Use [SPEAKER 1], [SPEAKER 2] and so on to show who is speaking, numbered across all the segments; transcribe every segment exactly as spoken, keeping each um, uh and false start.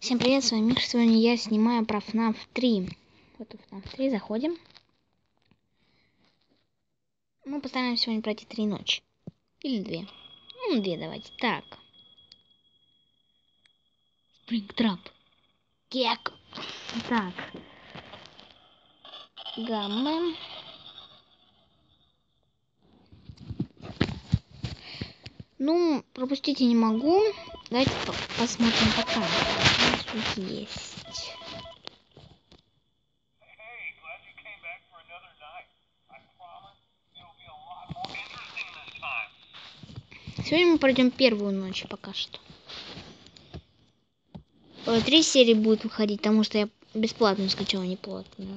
[SPEAKER 1] Всем привет, с вами Миша. Сегодня я снимаю про эф нав три. Вот эф нав три, заходим. Мы постараемся сегодня пройти три ночи. Или две. Ну, две давайте. Так. Спрингтрап. Кек. Так. Гамма. Ну, пропустить я не могу. Давайте по посмотрим пока. У нас тут есть. Сегодня мы пройдем первую ночь пока что. Три серии будут выходить, потому что я бесплатно скачала, не платную.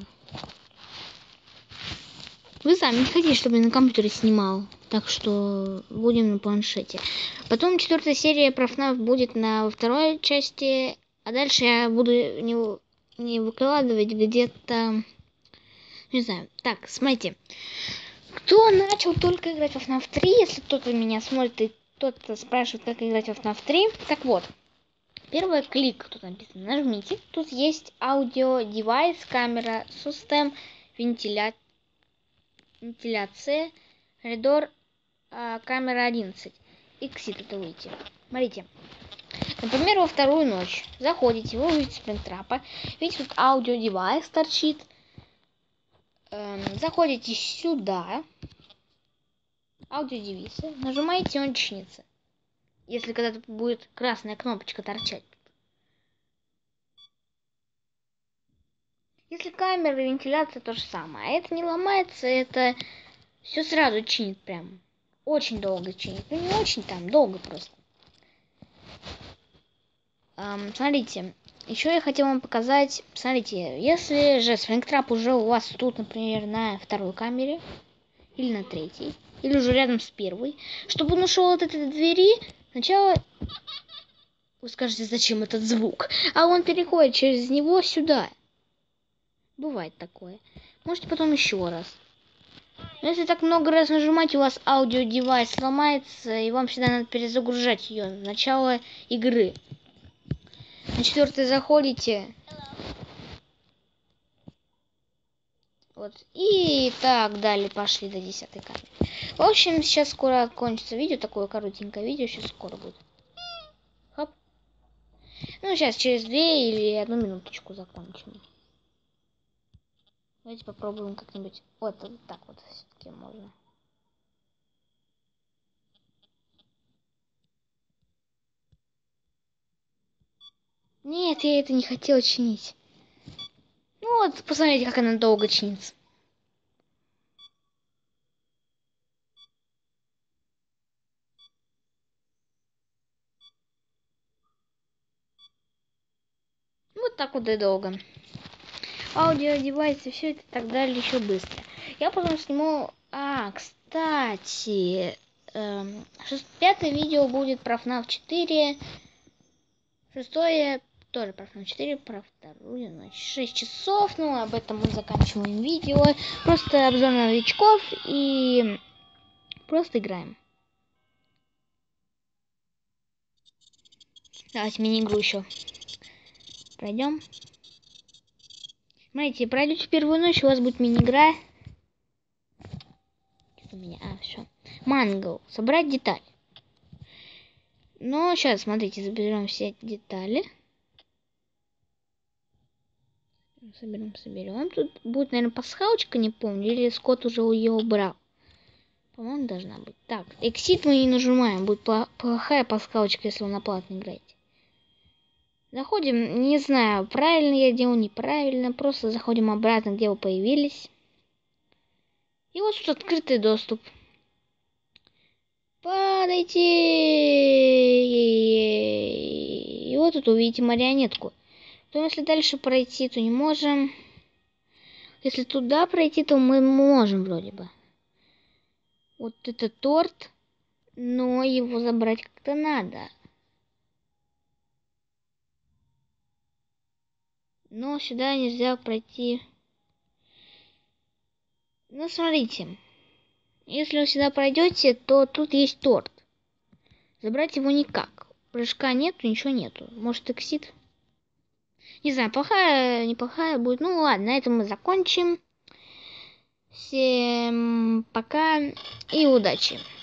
[SPEAKER 1] Вы сами не хотите, чтобы я на компьютере снимал, так что будем на планшете. Потом четвертая серия про эф нав будет на второй части, а дальше я буду не, не выкладывать где-то, не знаю. Так, смотрите, кто начал только играть в эф нав три, если кто-то меня смотрит и кто-то спрашивает, как играть в эф нав три, так вот. Первый клик, тут написано, нажмите. Тут есть аудио девайс, камера, систем, вентиля... вентиляция, коридор, а, камера одиннадцать. Exit это выйти. Смотрите. Например, во вторую ночь заходите, вы увидите спрингтрапа. Видите, тут аудио девайс торчит. Эм, заходите сюда. Аудио девайсы. Нажимаете, он чинится. Если когда-то будет красная кнопочка торчать. Если камера и вентиляция то же самое. А это не ломается, это все сразу чинит прям. Очень долго чинит. Ну не очень там, долго просто. Эм, смотрите, еще я хотел вам показать. Смотрите, если же спрингтрап уже у вас тут, например, на второй камере, или на третьей, или уже рядом с первой, чтобы он ушел от этой двери, сначала вы скажете, зачем этот звук, а он переходит через него сюда. Бывает такое. Можете потом еще раз. Но если так много раз нажимать, у вас аудио-девайс сломается, и вам всегда надо перезагружать ее с начала игры. На четвертый заходите. Вот. И так далее пошли до десятой камеры. В общем, сейчас скоро кончится видео. Такое коротенькое видео. Сейчас скоро будет. Хоп. Ну, сейчас через две или одну минуточку закончим. Давайте попробуем как-нибудь. Вот, вот так вот все-таки можно. Нет, я это не хотела чинить. Ну вот, посмотрите, как она долго чинится. Вот так вот и долго. Аудио, девайсы, все это и так далее еще быстро. Я потом сниму... А, кстати... Эм, шест... Пятое видео будет про эф нав четыре. Шестое тоже про эф нав четыре, про вторую ночь. шесть часов, ну об этом мы заканчиваем видео. Просто обзор новичков и просто играем. Давайте мини-игру еще пройдем. Смотрите, пройдете первую ночь, у вас будет мини-игра. Что у меня? А, все. Мангл. Собрать детали. Но сейчас, смотрите, заберем все детали. Соберем, соберем. Тут будет, наверное, пасхалочка, не помню. Или Скотт уже ее убрал. По-моему, должна быть. Так, Exit мы не нажимаем. Будет плохая пасхалочка, если вы на платно играете. Заходим, не знаю, правильно я делаю, неправильно. Просто заходим обратно, где вы появились. И вот тут открытый доступ. Падайте! И вот тут увидите марионетку. То если дальше пройти, то не можем. Если туда пройти, то мы можем вроде бы. Вот это торт, но его забрать как-то надо. Но сюда нельзя пройти. Ну, смотрите. Если вы сюда пройдете, то тут есть торт. Забрать его никак. Прыжка нету, ничего нету. Может, эксит? Не знаю, плохая, неплохая будет. Ну ладно, на этом мы закончим. Всем пока и удачи.